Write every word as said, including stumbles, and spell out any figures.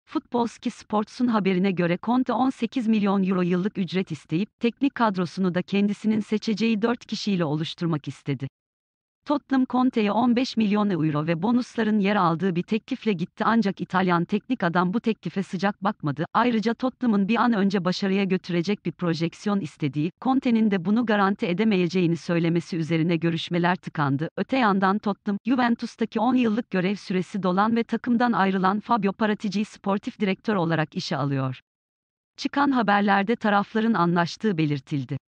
Futbolski Sports'un haberine göre Conte on sekiz milyon euro yıllık ücret isteyip, teknik kadrosunu da kendisinin seçeceği dört kişiyle oluşturmak istedi. Tottenham Conte'ye on beş milyon euro ve bonusların yer aldığı bir teklifle gitti ancak İtalyan teknik adam bu teklife sıcak bakmadı. Ayrıca Tottenham'ın bir an önce başarıya götürecek bir projeksiyon istediği, Conte'nin de bunu garanti edemeyeceğini söylemesi üzerine görüşmeler tıkandı. Öte yandan Tottenham, Juventus'taki on yıllık görev süresi dolan ve takımdan ayrılan Fabio Paratici'yi sportif direktör olarak işe alıyor. Çıkan haberlerde tarafların anlaştığı belirtildi.